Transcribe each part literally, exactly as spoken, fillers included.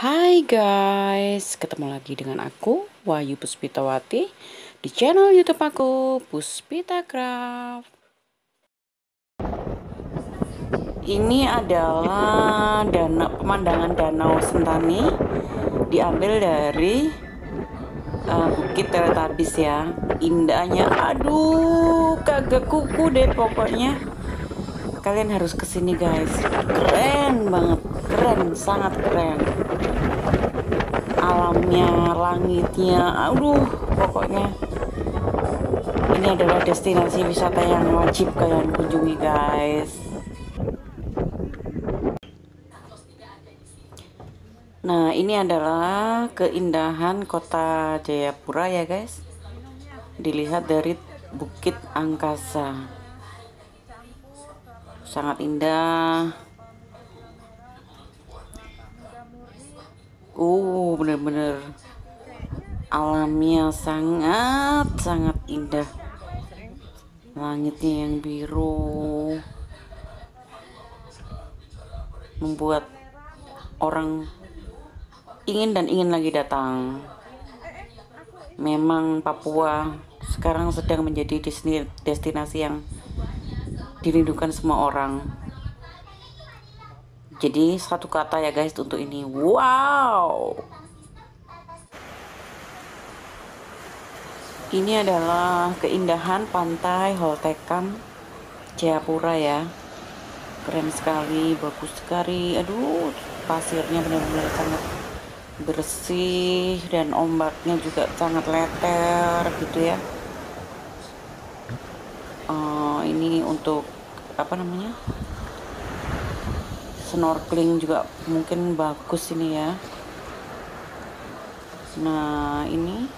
Hai guys, ketemu lagi dengan aku Wahyu Puspitawati di channel YouTube aku Puspita Craft. Ini adalah dana, pemandangan Danau Sentani diambil dari uh, Bukit Teletabis ya. Indahnya, aduh, kagak kuku deh pokoknya. Kalian harus kesini guys, keren banget, keren, sangat keren. Alamnya, langitnya, aduh, pokoknya ini adalah destinasi wisata yang wajib kalian kunjungi guys. Nah, ini adalah keindahan kota Jayapura ya guys, dilihat dari Bukit Angkasa, sangat indah. Uh, bener-bener alamnya sangat sangat indah, langitnya yang biru membuat orang ingin dan ingin lagi datang. Memang Papua sekarang sedang menjadi destinasi yang dirindukan semua orang. Jadi satu kata ya guys untuk ini, wow. Ini adalah keindahan pantai Holtekan Jayapura ya, keren sekali, bagus sekali. Aduh, pasirnya benar-benar sangat bersih dan ombaknya juga sangat leter gitu ya. Uh, ini untuk apa namanya, snorkeling juga mungkin bagus ini ya. Nah, ini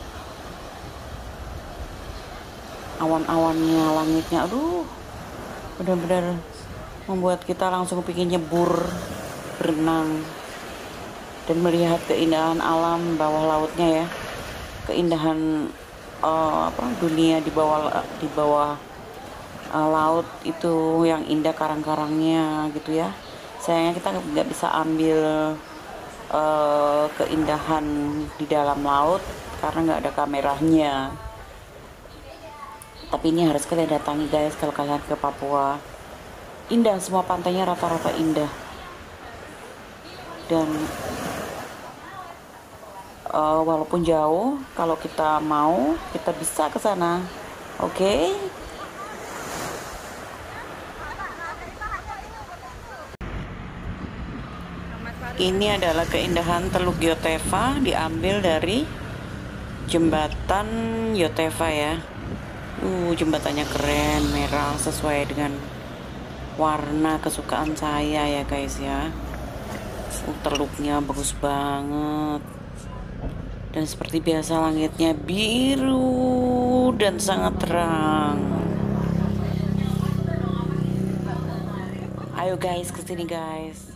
awan-awannya, langitnya, aduh, benar-benar membuat kita langsung pingin nyebur, berenang dan melihat keindahan alam bawah lautnya ya. Keindahan uh, apa dunia di bawah di bawah uh, laut itu yang indah, karang-karangnya gitu ya. Sayangnya kita nggak bisa ambil uh, keindahan di dalam laut karena nggak ada kameranya. Tapi ini harus kalian datangi guys kalau kalian ke Papua. Indah, semua pantainya rata-rata indah. Dan uh, walaupun jauh, kalau kita mau, kita bisa ke sana. Oke? Okay? Ini adalah keindahan Teluk Yotefa, diambil dari jembatan Yotefa ya. Uh, jembatannya keren, merah, sesuai dengan warna kesukaan saya ya guys ya. Uh, teluknya bagus banget. Dan seperti biasa langitnya biru dan sangat terang. Ayo guys, kesini guys.